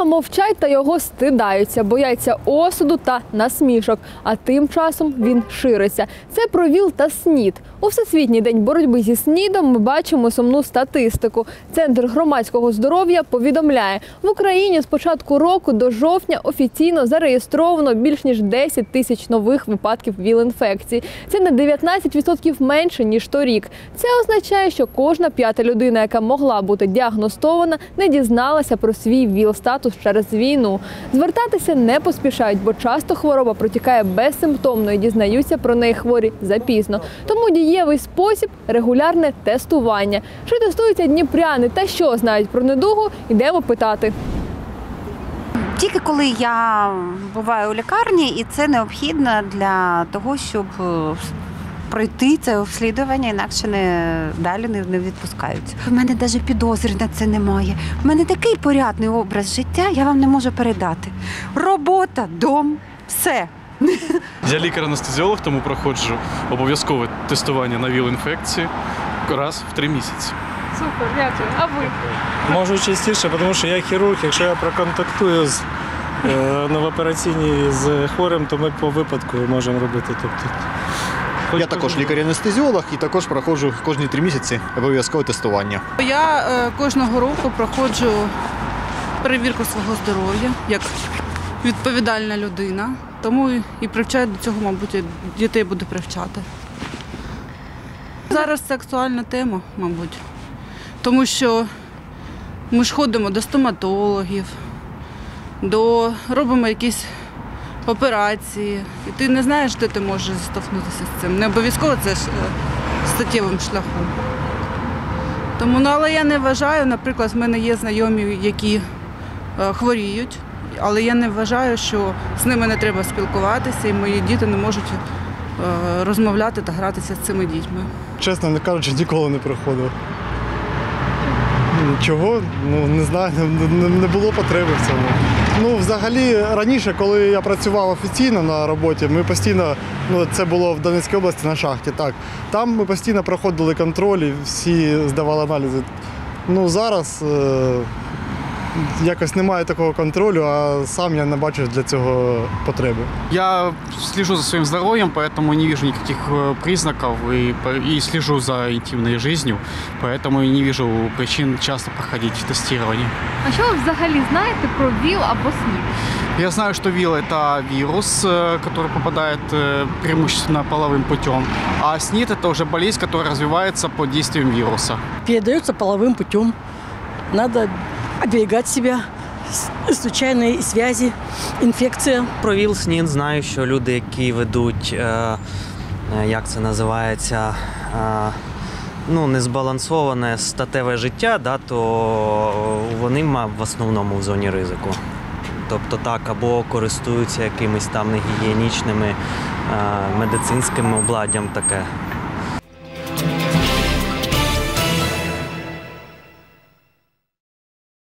Вдома мовчать та його стидаються, бояться осуду та насмішок. А тим часом він шириться. Це про ВІЛ та СНІД. У Всесвітній день боротьби зі СНІДом ми бачимо сумну статистику. Центр громадського здоров'я повідомляє, в Україні з початку року до жовтня офіційно зареєстровано більш ніж 10 тисяч нових випадків ВІЛ-інфекції. Це на 19% менше, ніж торік. Це означає, що кожна п'ята людина, яка могла бути діагностована, не дізналася про свій ВІЛ-статус через війну. Звертатися не поспішають, бо часто хвороба протікає безсимптомно і дізнаються про неї хворі запізно. Тому дієвий спосіб – регулярне тестування. Чи тестуються дніпряни та що знають про недугу – йдемо питати. Тільки коли я буваю у лікарні, і це необхідно для того, щоб пройти це обслідування, інакше далі не відпускаються. У мене навіть підозри на це немає. У мене такий порядний образ життя, я вам не можу передати. Робота, дом, все. Я лікар-анестезіолог, тому проходжу обов'язкове тестування на ВІЛ-інфекції раз в 3 місяці. Супер, дякую. А ви? Можу частіше, тому що я хірург. Якщо я проконтактую на операційній з хворим, то ми по випадку можемо робити. Я також лікар-анестезіолог і також проходжу кожні 3 місяці обов'язкове тестування. Я кожного року проходжу перевірку свого здоров'я як відповідальна людина, тому і привчаю до цього, мабуть, дітей буду привчати. Зараз це актуальна тема, мабуть, тому що ми ж ходимо до стоматологів, робимо якісь операції, і ти не знаєш, де ти можеш зіштовхнутися з цим. Не обов'язково це статтєвим шляхом. Тому, але я не вважаю, наприклад, в мене є знайомі, які хворіють, але я не вважаю, що з ними не треба спілкуватися, і мої діти не можуть розмовляти та гратися з цими дітьми. Чесно не кажучи, ніколи не проходив. Чого? Не знаю, не було потреби в цьому. Взагалі, раніше, коли я працював офіційно на роботі, ми постійно, це було в Донецькій області на шахті, так, там ми постійно проходили контроль і всі здавали аналізи. Зараз якось немає такого контролю, а сам я не бачу для цього потреби. Я слежу за своим здоровьем, поэтому не вижу никаких признаков и слежу за интимной жизнью, поэтому не вижу причин часто проходить тестирование. А що ви взагалі знаєте про ВІЛ або СНІД? Я знаю, что ВИЛ – это вирус, который попадает преимущественно половым путем, а СНИД – это уже болезнь, которая развивается под действием вируса. Передается половым путем. Надо оберегать себя, случайные связи, інфекція. Про ВІЛ, СНІД знаю, що люди, які ведуть, як це називається, незбалансоване статеве життя, то вони в основному в зоні ризику. Тобто так, або користуються якимись там негігієнічними медицинським обладдям таке.